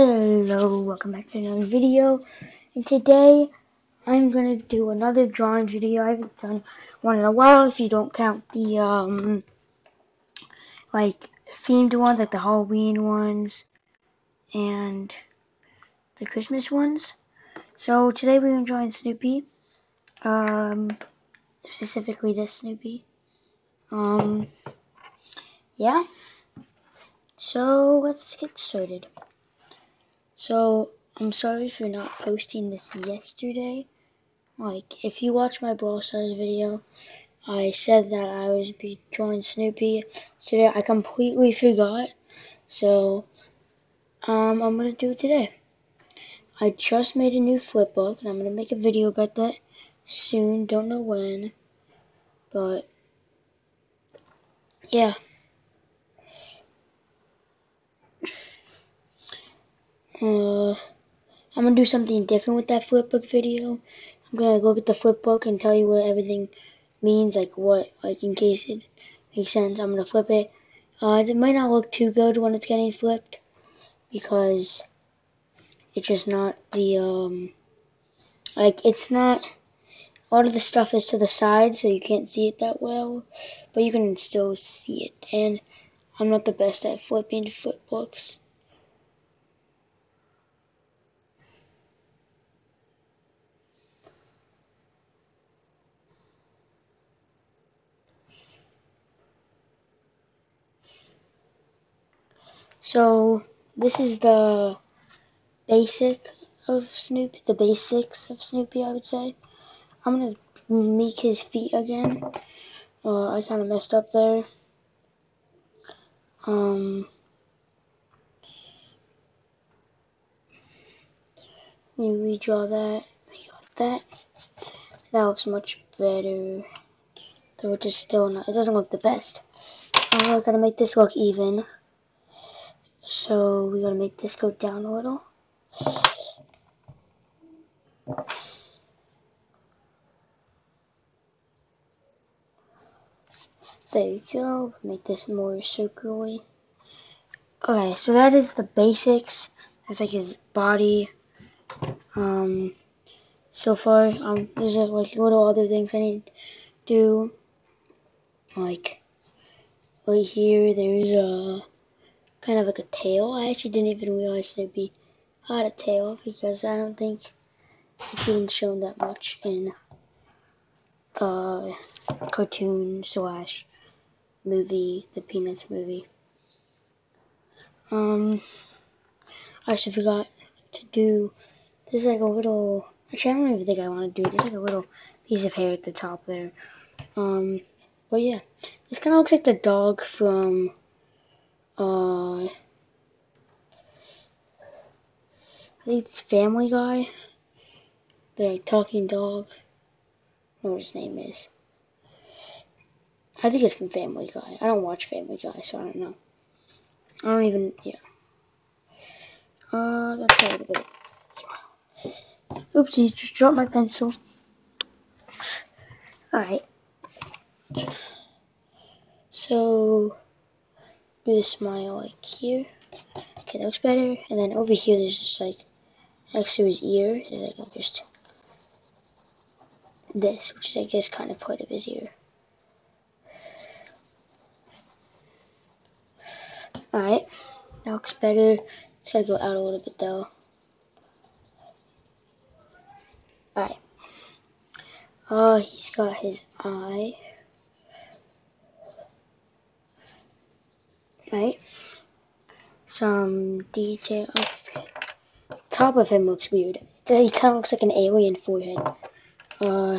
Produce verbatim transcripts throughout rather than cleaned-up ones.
Hello, welcome back to another video, and today I'm gonna do another drawing video. I haven't done one in a while if you don't count the um like themed ones, like the Halloween ones and the Christmas ones. So today we're gonna draw Snoopy, um specifically this Snoopy. Um yeah, so let's get started. So I'm sorry for not posting this yesterday. Like, if you watch my Brawl Stars video, I said that I was be drawing Snoopy today. I completely forgot, so um, I'm gonna do it today. I just made a new flip book, and I'm gonna make a video about that soon. Don't know when, but yeah. Uh, I'm gonna do something different with that flip book video. I'm gonna look at the flip book and tell you what everything means, like what, like in case it makes sense. I'm gonna flip it. Uh, it might not look too good when it's getting flipped because it's just not the um, like it's not. A lot of the stuff is to the side, so you can't see it that well, but you can still see it. And I'm not the best at flipping flip books. So this is the basic of Snoopy, the basics of Snoopy, I would say. I'm gonna make his feet again. Uh, I kind of messed up there. Um, let me redraw that, make it like that. That looks much better, though it is still not. It doesn't look the best. Uh, we gotta make this look even. So we gotta make this go down a little. There you go. Make this more circularly. Okay, so that is the basics. That's like his body. Um, so far, um, there's uh, like little other things I need to do. Like right here, there's a kind of like a tail. I actually didn't even realize there'd be had a tail because I don't think it's even shown that much in the cartoon slash movie, the Peanuts movie. Um, I actually forgot to do. There's like a little. Actually, I don't even think I want to do it. There's like a little piece of hair at the top there. Um, but yeah, this kind of looks like the dog from. Uh, I think it's Family Guy. The like, talking dog. I don't know what his name is. I think it's from Family Guy. I don't watch Family Guy, so I don't know. I don't even. Yeah. Uh, that's a little bit. Smile. Oopsie, just dropped my pencil. Alright. So, do the smile like here. Okay, that looks better. And then over here, there's just like, next to his ear, there's like just this, which is, I guess, kind of part of his ear. Alright, that looks better. It's gotta go out a little bit though. Alright. Uh, he's got his eye. Right. Some detail. Top of him looks weird. He kind of looks like an alien forehead. Uh,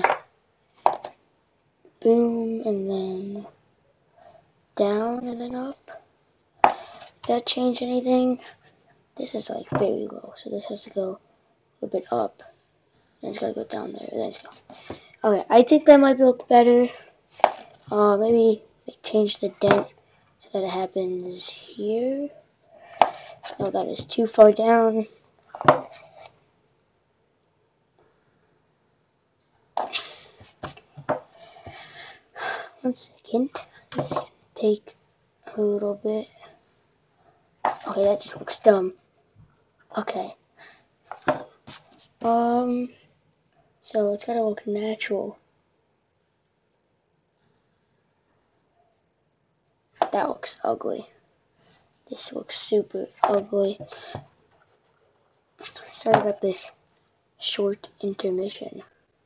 boom, and then down, and then up. Did that change anything? This is like very low, so this has to go a little bit up. Then it's gotta go down there. Then it's go. Okay, I think that might look better. Uh, maybe like, change the dent so that it happens here. No, that is too far down. One second. This is gonna take a little bit. Okay, that just looks dumb. Okay. Um, so it's gotta look natural. That looks ugly. This looks super ugly. Sorry about this short intermission.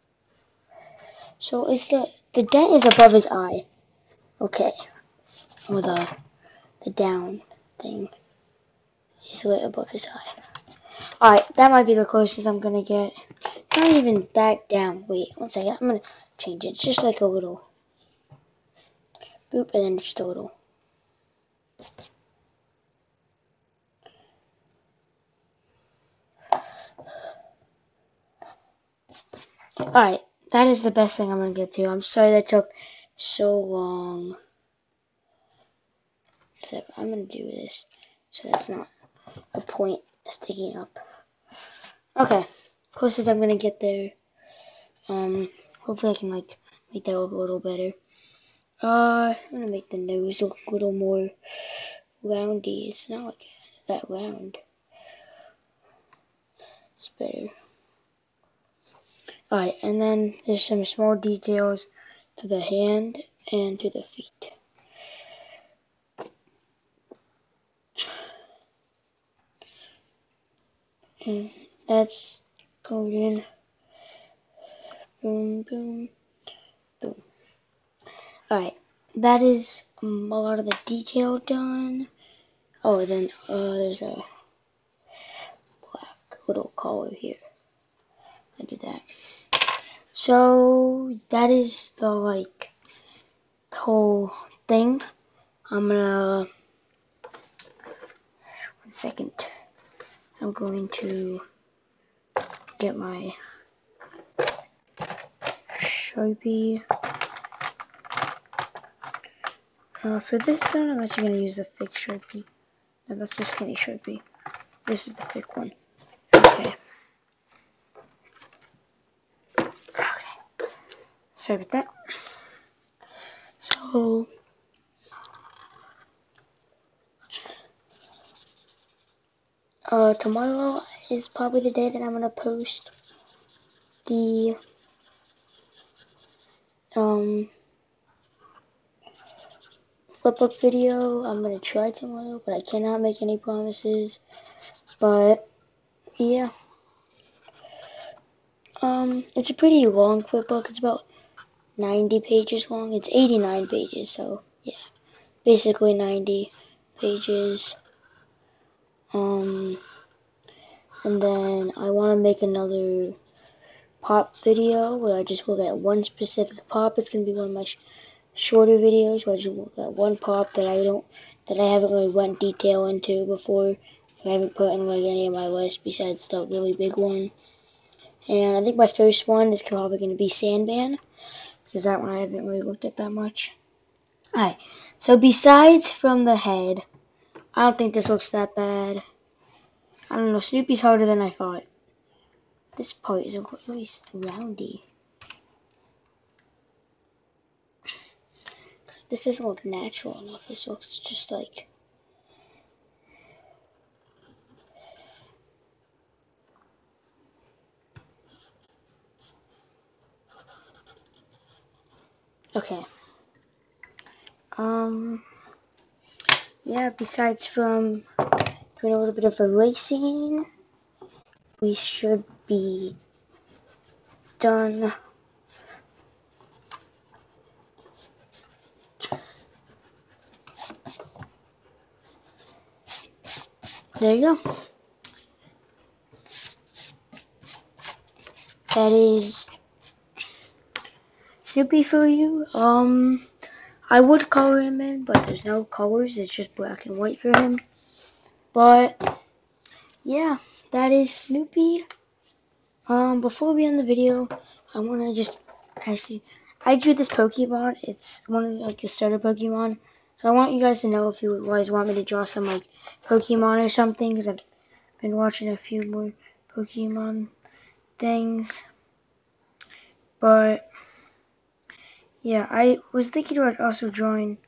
So is the the dent is above his eye. Okay. Or the the down thing is right above his eye. Alright, that might be the closest I'm gonna get. It's not even that down. Wait, one second. I'm gonna change it. It's just like a little boop, and then just a little. Alright, that is the best thing I'm gonna get to. I'm sorry that took so long. So I'm gonna do this so that's not a point sticking up. Okay, closest I'm gonna get there. Um, hopefully I can like make that look a little better. Uh, I'm gonna make the nose look a little more roundy. It's not like that round. It's better. Alright, and then there's some small details to the hand and to the feet. And that's going in. Boom, boom, boom. Alright, that is um, a lot of the detail done. Oh, then uh, there's a black little collar here. I do that. So that is the like whole thing. I'm gonna one second. I'm going to get my Sharpie. Uh, for this one, I'm actually gonna use the thick Sharpie. No, that's the skinny Sharpie. This is the thick one. Okay. Okay. Sorry about that. So uh, tomorrow is probably the day that I'm gonna post the um flipbook video. I'm gonna try tomorrow, but I cannot make any promises. But yeah, um, it's a pretty long flipbook. It's about ninety pages long. It's eighty-nine pages, so yeah, basically ninety pages. Um, and then I want to make another pop video where I just look at one specific pop. It's gonna be one of my sh shorter videos where I just look at one pop that I don't, that I haven't really went detail into before. I haven't put in like any of my list besides the really big one. And I think my first one is probably gonna be Sandman, because that one I haven't really looked at that much. Alright, so besides from the head, I don't think this looks that bad. I don't know, Snoopy's harder than I thought. This part is really roundy. This doesn't look natural enough. This looks just like... Okay. Um... Yeah, besides from doing a little bit of erasing, we should be done. There you go. That is Snoopy for you. Um, I would color him in, but there's no colors. It's just black and white for him. But yeah, that is Snoopy. Um, before we end the video, I want to just actually, I drew this Pokemon. It's one of the, like the starter Pokemon. So I want you guys to know if you guys want me to draw some like Pokemon or something, because I've been watching a few more Pokemon things. But yeah, I was thinking about also drawing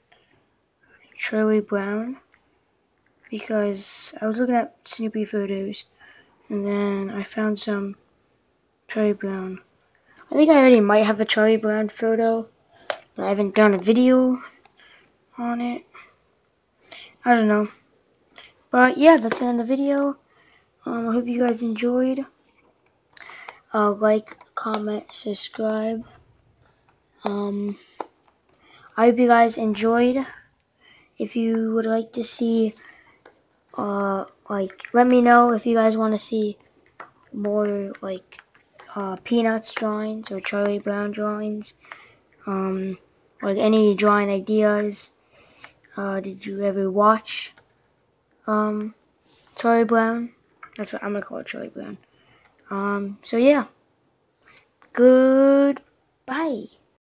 Charlie Brown, because I was looking at Snoopy photos And then I found some Charlie Brown. I think I already might have a Charlie Brown photo, but I haven't done a video on it. I don't know. But yeah, that's the end of the video. Um, I hope you guys enjoyed. Uh, like, comment, subscribe. Um, I hope you guys enjoyed. If you would like to see, uh, like, let me know if you guys want to see more, like, uh, Peanuts drawings or Charlie Brown drawings. Um, like, any drawing ideas. Uh, did you ever watch, um, Charlie Brown? That's what I'm gonna call it, Charlie Brown. Um, so yeah. Goodbye.